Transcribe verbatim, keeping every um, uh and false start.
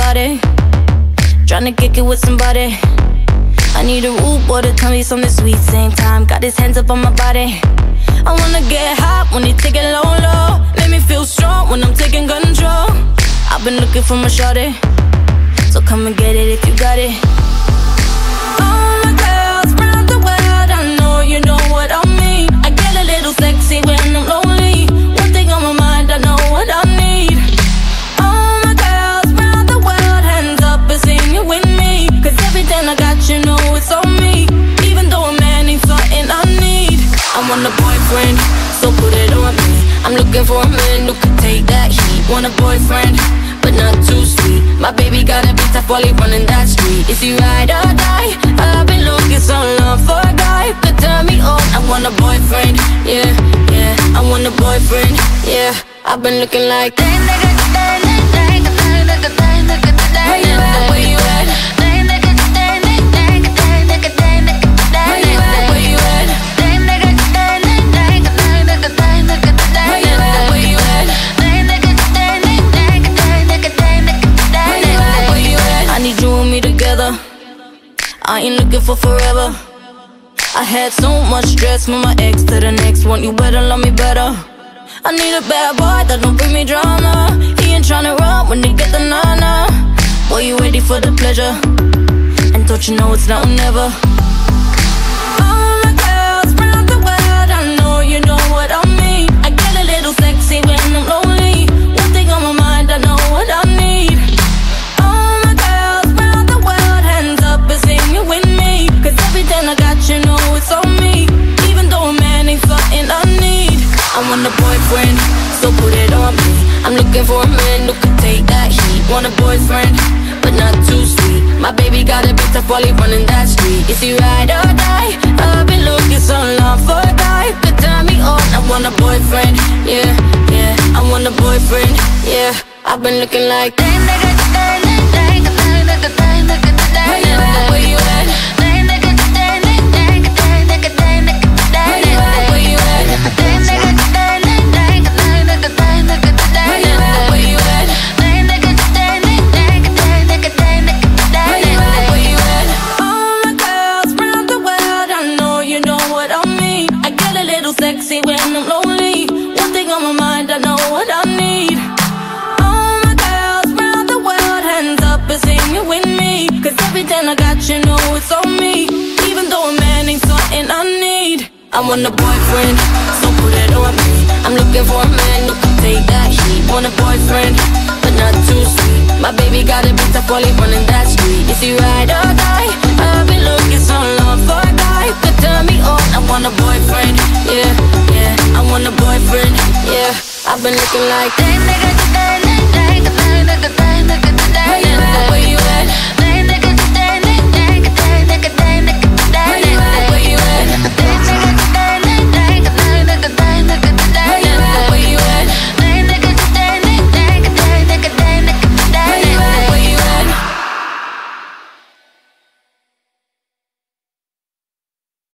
shawty, tryna kick it with somebody. I need a rude boy to tell me something sweet. Same time, got his hands up on my body. I wanna get hot when he take it low, low. Make me feel strong when I'm taking control. I've been looking for my shawty, so come and get it if you got it. All my girls round the world, I know you know what I mean. I get a little sexy when I'm lonely. One thing on my mind, I know what I need. All my girls round the world, hands up and sing it with me. Cause everything I got, you know it's on me. Even though a man ain't something I need. I want a boyfriend, so put it on me. I'm looking for a man who can take that heat. Want a boyfriend, but not too sweet. My baby gotta be tough while he running that street. Is he ride or die? I've been looking so long for a guy could turn me on. I want a boyfriend, yeah, yeah. I want a boyfriend, yeah. I've been looking like where you at, where you at? I ain't looking for forever. I had so much stress from my ex to the next one. You better love me better. I need a bad boy that don't bring me drama. He ain't tryna run when they get the nana. Boy, you ready for the pleasure? And don't you know it's now or never? All my girls round the world, I know you know what I mean. I get a little sexy when I'm lonely. One thing on my mind, I know what I need. With me, cause everything I got, you know it's on me. Even though a man ain't something I need. I want a boyfriend, so put it on me. I'm looking for a man who can take that heat. Want a boyfriend, but not too sweet. My baby gotta be tough while he running that street. Is he ride or die? I've been looking so long for a guy could turn me on. I want a boyfriend, yeah, yeah. I want a boyfriend, yeah. I've been looking like where you at, where you at? Sexy when I'm lonely. One thing on my mind, I know what I need. All my girls round the world, hands up and sing it with me. Cause everything I got, you know it's on me. Even though a man ain't something I need. I want a boyfriend, so put it on me. I'm looking for a man who can take that heat. Want a boyfriend, but not too sweet. My baby gotta be tough while he running that street. Is he ride or die? I've been looking so long for a guy could turn me on. I want a boyfriend, yeah, yeah. I want a boyfriend, yeah. I've been looking like that nigga.